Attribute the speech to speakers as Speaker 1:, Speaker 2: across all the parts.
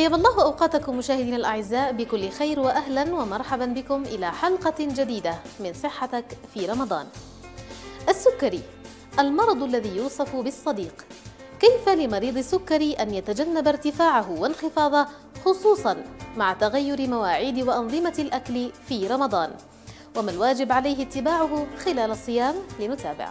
Speaker 1: طيب الله أوقاتكم مشاهدينا الأعزاء بكل خير، وأهلا ومرحبا بكم إلى حلقة جديدة من صحتك في رمضان. السكري، المرض الذي يوصف بالصديق. كيف لمريض السكري أن يتجنب ارتفاعه وانخفاضه، خصوصا مع تغير مواعيد وأنظمة الأكل في رمضان؟ وما الواجب عليه اتباعه خلال الصيام؟ لنتابع.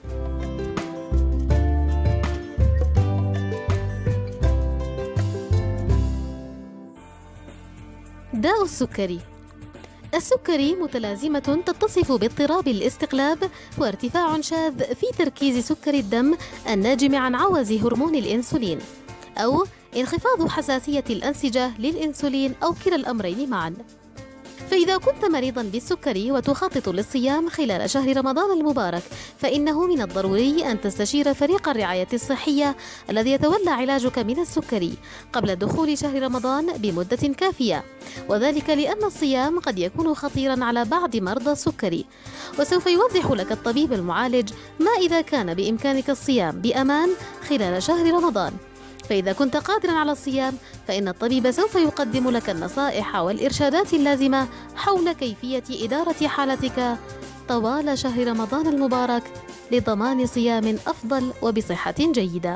Speaker 1: داء السكري. السكري متلازمة تتصف باضطراب الاستقلاب وارتفاع شاذ في تركيز سكر الدم الناجم عن عوز هرمون الإنسولين، أو انخفاض حساسية الأنسجة للإنسولين، أو كلا الأمرين معا. فإذا كنت مريضا بالسكري وتخطط للصيام خلال شهر رمضان المبارك، فإنه من الضروري أن تستشير فريق الرعاية الصحية الذي يتولى علاجك من السكري قبل دخول شهر رمضان بمدة كافية، وذلك لأن الصيام قد يكون خطيرا على بعض مرضى السكري. وسوف يوضح لك الطبيب المعالج ما إذا كان بإمكانك الصيام بأمان خلال شهر رمضان. فإذا كنت قادرا على الصيام، فإن الطبيب سوف يقدم لك النصائح والإرشادات اللازمة حول كيفية إدارة حالتك طوال شهر رمضان المبارك لضمان صيام أفضل وبصحة جيدة.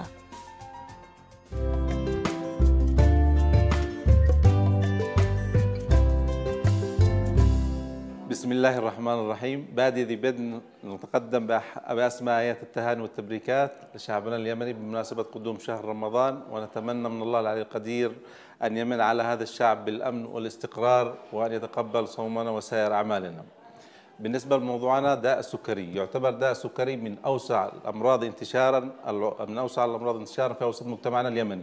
Speaker 2: بسم الله الرحمن الرحيم. بادئ ذي بدء نتقدم بأسماء آيات التهاني والتبريكات لشعبنا اليمني بمناسبة قدوم شهر رمضان، ونتمنى من الله العلي القدير أن يمن على هذا الشعب بالأمن والاستقرار، وأن يتقبل صومنا وسائر أعمالنا. بالنسبة لموضوعنا داء السكري، يعتبر داء السكري من أوسع الأمراض انتشارا في أوسط مجتمعنا اليمني،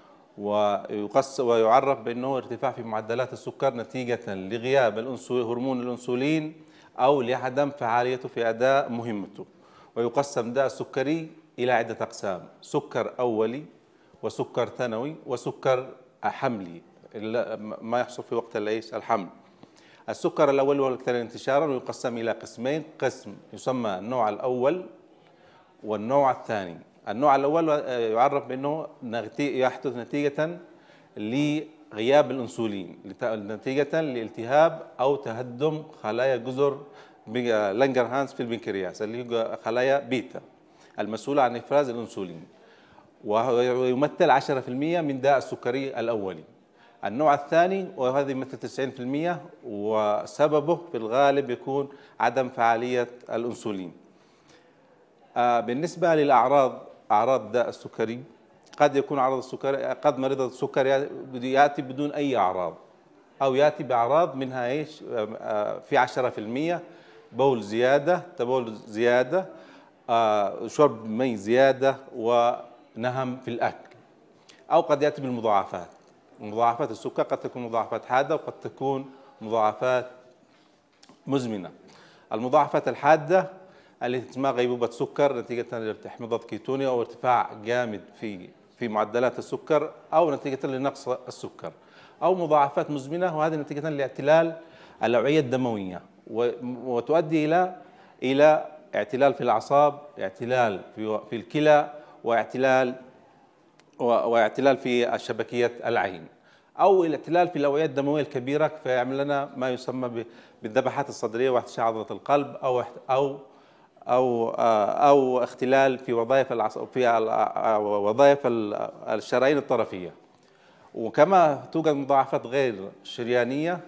Speaker 2: ويعرف بأنه ارتفاع في معدلات السكر نتيجة لغياب هرمون الأنسولين أو لعدم فعاليته في أداء مهمته. ويقسم داء السكري إلى عدة أقسام: سكر أولي، وسكر ثانوي، وسكر حملي ما يحصل في وقت الحمل. السكر الأول هو الأكثر انتشارا، ويقسم إلى قسمين: قسم يسمى النوع الأول والنوع الثاني. النوع الأول يعرف بأنه يحدث نتيجة لغياب الأنسولين، نتيجة لالتهاب أو تهدم خلايا جزر لانجرهانز في البنكرياس، اللي هي خلايا بيتا المسؤولة عن إفراز الأنسولين، ويمثل 10% من داء السكري الأولي. النوع الثاني وهذا يمثل 90%، وسببه في الغالب يكون عدم فعالية الأنسولين. بالنسبة للأعراض، أعراض داء السكري، قد يكون عرض السكري، قد مريض السكر يأتي بدون أي أعراض، أو يأتي بأعراض منها في 10% بول زيادة، تبول زيادة، شرب مي زيادة، ونهم في الأكل. أو قد يأتي بالمضاعفات. مضاعفات السكر قد تكون مضاعفات حادة، وقد تكون مضاعفات مزمنة. المضاعفات الحادة التي تسمى غيبوبة سكر نتيجة لارتفاع كيتوني أو ارتفاع جامد في معدلات السكر، أو نتيجة لنقص السكر. أو مضاعفات مزمنة، وهذه نتيجة لاعتلال الأوعية الدموية، وتؤدي إلى اعتلال في الأعصاب، اعتلال في الكلى، واعتلال في شبكية العين، أو الاعتلال في الأوعية الدموية الكبيرة، فيعمل لنا ما يسمى بالذبحات الصدرية واحتشاء عضلة القلب، أو اختلال في وظائف الشرايين الطرفية. وكما توجد مضاعفات غير شريانية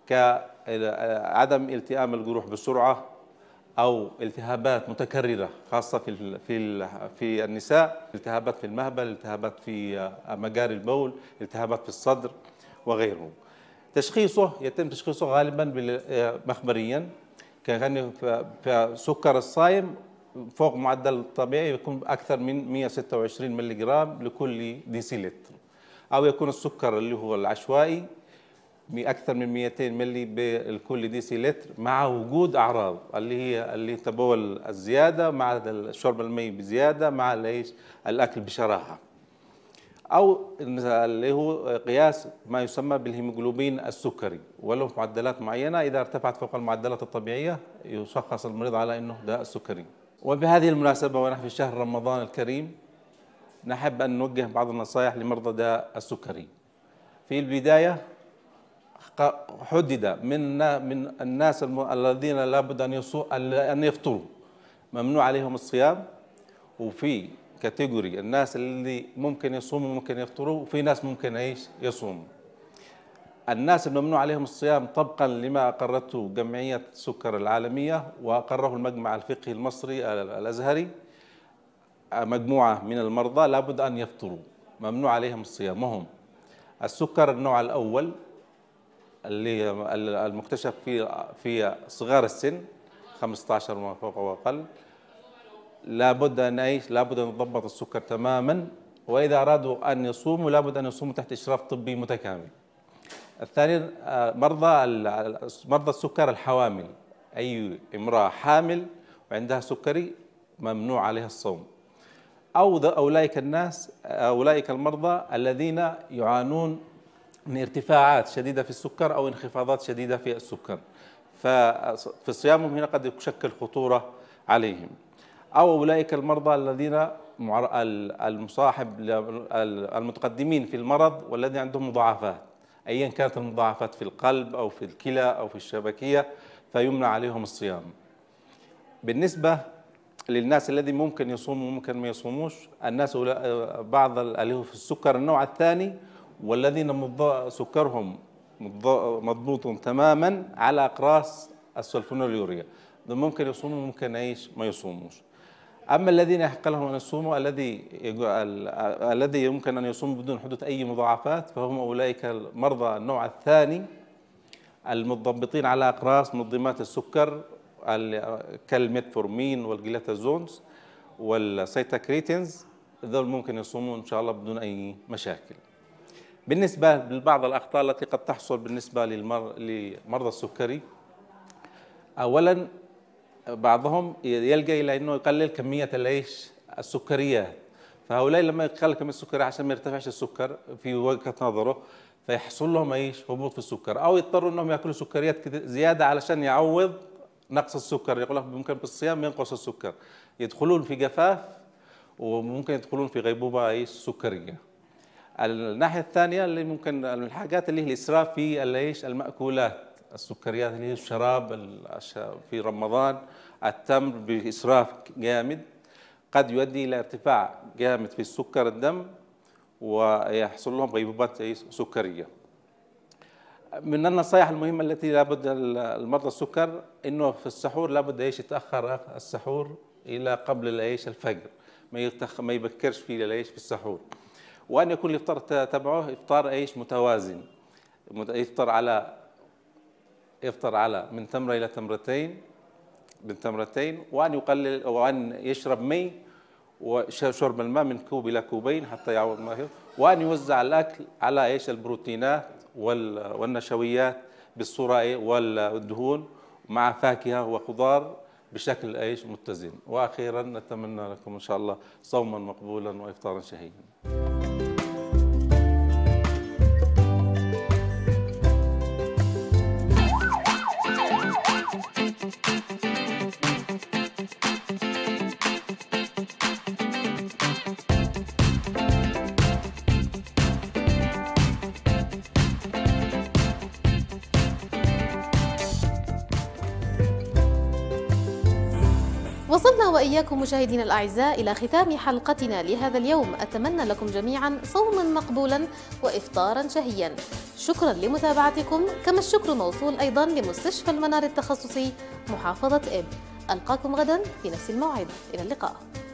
Speaker 2: كعدم التئام الجروح بسرعة، أو التهابات متكررة خاصة في النساء، التهابات في المهبل، التهابات في مجاري البول، التهابات في الصدر وغيره. يتم تشخيصه غالبا مخبريا، كان سكر الصائم فوق معدل الطبيعي يكون أكثر من 126 ملي جرام لكل ديسيلتر، أو يكون السكر اللي هو العشوائي أكثر من 200 ملي بكل ديسيلتر، مع وجود أعراض اللي تبول الزيادة، مع شرب المي بزيادة، مع الأكل بشراهة. أو اللي هو قياس ما يسمى بالهيموغلوبين السكري، وله معدلات معينة إذا ارتفعت فوق المعدلات الطبيعية يشخص المريض على أنه داء السكري. وبهذه المناسبة ونحن في شهر رمضان الكريم، نحب أن نوجه بعض النصائح لمرضى داء السكري. في البداية حدد من الناس الذين لابد أن يفطروا، ممنوع عليهم الصيام، وفي كاتيجوري الناس اللي ممكن يصوموا ممكن يفطروا، وفي ناس ممكن يصوموا. الناس الممنوع عليهم الصيام طبقا لما أقرته جمعية السكر العالمية وأقره المجمع الفقهي المصري الأزهري، مجموعة من المرضى لابد أن يفطروا، ممنوع عليهم الصيام، وهم السكر النوع الأول اللي المكتشف في صغار السن 15 وما فوق وأقل، لابد أن نضبط السكر تماما، وإذا أرادوا أن يصوموا لابد أن يصوموا تحت إشراف طبي متكامل. الثاني مرضى السكر الحوامل، أي امرأة حامل وعندها سكري ممنوع عليها الصوم، أو أولئك المرضى الذين يعانون من ارتفاعات شديدة في السكر أو انخفاضات شديدة في السكر، ففي صيامهم هنا قد يشكل خطورة عليهم، أو أولئك المرضى الذين المتقدمين في المرض والذين عندهم مضاعفات، أيا كانت المضاعفات في القلب أو في الكلى أو في الشبكية، فيمنع عليهم الصيام. بالنسبة للناس الذي ممكن يصوموا وممكن ما يصوموش، الناس بعض اللي هو في السكر النوع الثاني والذين سكرهم مضبوط تماما على أقراص السلفونيلوريا، ممكن يصوموا وممكن ما يصوموش. أما الذين يحق لهم أن يصوموا، الذي يمكن أن يصوم بدون حدوث أي مضاعفات، فهم أولئك المرضى النوع الثاني المضبطين على أقراص منظمات السكر كالميتفورمين والجلاتازونز والسيتاكريتينز، ذول ممكن يصومون إن شاء الله بدون أي مشاكل. بالنسبة لبعض الأخطاء التي قد تحصل بالنسبة لمرضى السكري، أولا بعضهم يلجأ إلى أنه يقلل كمية السكريات، فهؤلاء لما يقلل كمية السكريات عشان ما يرتفعش السكر في وجهة نظره، فيحصل لهم هبوط في السكر، أو يضطروا أنهم يأكلوا سكريات زيادة علشان يعوض نقص السكر. يقول لك ممكن بالصيام ينقص السكر، يدخلون في جفاف وممكن يدخلون في غيبوبة سكرية. الناحية الثانية اللي ممكن من الحاجات اللي هي الإسراف في المأكولات، السكريات اللي هي الشراب في رمضان، التمر بإسراف جامد قد يؤدي إلى ارتفاع جامد في السكر الدم ويحصل لهم غيبوبات سكرية. من النصائح المهمة التي لابد المرضى السكر إنه في السحور لابد يتأخر السحور إلى قبل الفجر، ما يبكرش في السحور، وأن يكون الإفطار تبعه إفطار متوازن، يفطر على من تمرة إلى تمرتين، وأن يشرب مي، وشرب الماء من كوب إلى كوبين حتى يعوض ما فيه، وأن يوزع الأكل على البروتينات والنشويات بالصورة والدهون مع فاكهة وخضار بشكل متزن. وأخيرا نتمنى لكم إن شاء الله صوما مقبولا وإفطارا شهيا.
Speaker 1: وصلنا وإياكم مشاهدينا الأعزاء إلى ختام حلقتنا لهذا اليوم. أتمنى لكم جميعا صوما مقبولا وإفطارا شهيا. شكرا لمتابعتكم، كما الشكر موصول أيضا لمستشفى المنار التخصصي محافظة إب. ألقاكم غدا في نفس الموعد، إلى اللقاء.